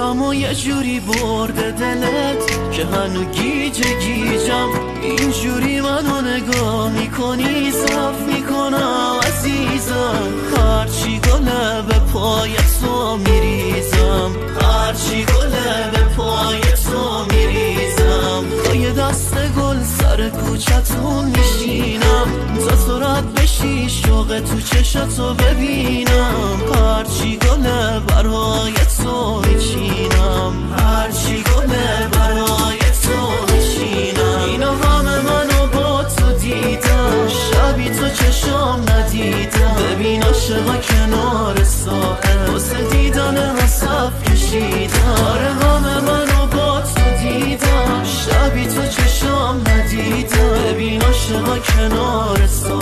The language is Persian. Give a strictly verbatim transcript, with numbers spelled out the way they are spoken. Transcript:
دلامو یه جوری برده دلت که هنو گیجه گیجم. اینجوری منو نگاه میکنی صاف میکنم عزیزم. هرچی گله به پای تو میریزم، هرچی گله به پای تو میریزم. تا یه دست گل سر کوچتون میشینم، تا تو رد بشی شوق تو چشتو ببینم. هرچی گله برای تو میچینم، هرچی گله برای تو میچینم. اینا همه منو با تو دیدم، شبی تو چشام ندیدم. ببین عاشقا کنار ساحل واسه دیدن حسف کشیدم. آره همه منو با تو دیدم، شبی تو چشام ندیدم. ببین عاشقا کنار ساحل